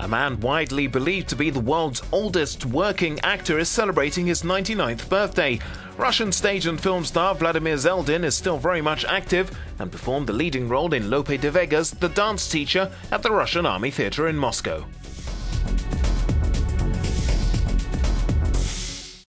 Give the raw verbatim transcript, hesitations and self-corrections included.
A man widely believed to be the world's oldest working actor is celebrating his ninety-ninth birthday. Russian stage and film star Vladimir Zeldin is still very much active and performed the leading role in Lope de Vega's The Dance Teacher at the Russian Army Theatre in Moscow.